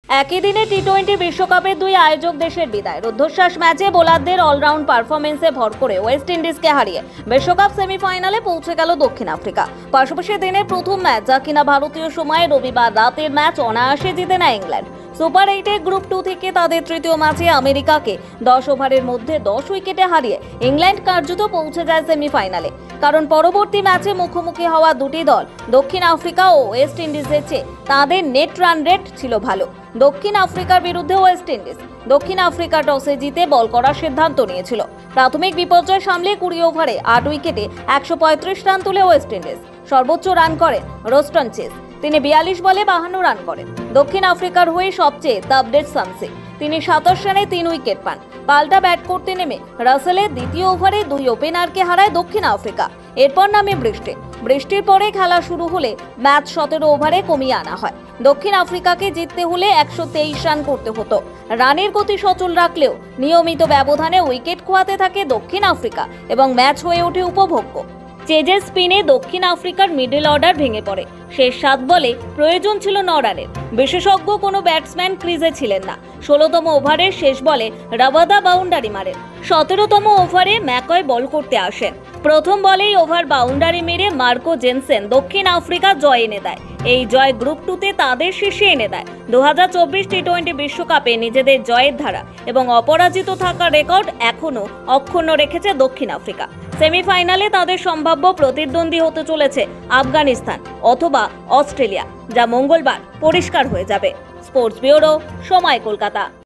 একই দিনে টি-20 বিশ্বকাপের দুই আয়োজক দেশের বিদায়। রুদ্ধশ্বাস ম্যাচে বোলারদের অলরাউন্ড পারফরমেন্সে ভর করে ওয়েস্ট ইন্ডিজকে হারিয়ে বিশ্বকাপ সেমিফাইনালে পৌঁছে গেল দক্ষিণ আফ্রিকা। পাশাপাশি দিনের প্রথম ম্যাচ, যা কিনা ভারতীয় সময়ে রবিবার রাতের ম্যাচ, অনায়াসে জিতে নেয় ইংল্যান্ড। সুপার 8-এ গ্রুপ 2 থেকে তাদের তৃতীয় ম্যাচে আমেরিকাকে 10 ওভারের মধ্যে 10 উইকেটে হারিয়ে ইংল্যান্ড কার্যত পৌঁছে যায় সেমিফাইনালে। কারণ পরবর্তী ম্যাচে মুখোমুখি হওয়া দুটি দল দক্ষিণ আফ্রিকা ও ওয়েস্ট ইন্ডিজের চেয়ে তাদের নেট রান রেট ছিল ভালো। দক্ষিণ আফ্রিকার বিরুদ্ধে ওয়েস্ট ইন্ডিজ। দক্ষিণ আফ্রিকা টসে জিতে বল করার সিদ্ধান্ত নিয়েছিল। প্রাথমিক বিপর্যয় সামলে 20 ওভারে 8 উইকেটে 135 রান তুলে ওয়েস্ট ইন্ডিজ। সর্বোচ্চ রান করেন রোস্টন চেস, তিনি 42 বলে 52 রান করেন। দক্ষিণ আফ্রিকার হয়ে সবচেয়ে তাবডেট সামসে, তিনি 27 রানে 3 উইকেট পান। পাল্টা ব্যাট করতে নেমে রাসেলের দ্বিতীয় ওভারে 2 ওপেনারকে হারায় দক্ষিণ আফ্রিকা। এরপর নামে বৃষ্টির পরে খেলা শুরু হলে ম্যাচ 17 ওভারে কমিয়ে আনা হয়। দক্ষিণ আফ্রিকাকে জিততে হলে 123 রান করতে হতো। রানের গতি সচল রাখলেও নিয়মিত ব্যবধানে উইকেট খোয়াতে থাকে দক্ষিণ আফ্রিকা এবং ম্যাচ হয়ে ওঠে উপভোগ্য। চেজের স্পিনে দক্ষিণ আফ্রিকার মিডল অর্ডার ভেঙে পড়ে। শেষ 7 বলে প্রয়োজন ছিল 9 রানের। বিশেষজ্ঞ কোনো ব্যাটসম্যান ক্রিজে ছিলেন না। 16তম ওভারের শেষ বলে রাবাদা বাউন্ডারি মারেন। 17তম ওভারে ম্যাকয় বল করতে আসেন। প্রথম বলেই ওভার বাউন্ডারি মেরে মার্কো জেনসেন দক্ষিণ আফ্রিকা জয় এনে দেয়। এই জয় গ্রুপ 2-তে তাদের শীর্ষে এনে দেয়। 2024 টি-20 বিশ্বকাপে নিজেদের জয়ের ধারা এবং অপরাজিত থাকার রেকর্ড এখনও অক্ষুণ্ণ রেখেছে দক্ষিণ আফ্রিকা। সেমিফাইনালে তাদের সম্ভাব্য প্রতিদ্বন্দ্বী হতে চলেছে আফগানিস্তান অথবা অস্ট্রেলিয়া, যা মঙ্গলবার পরিষ্কার হয়ে যাবে। স্পোর্টস ব্যুরো, সময়, কলকাতা।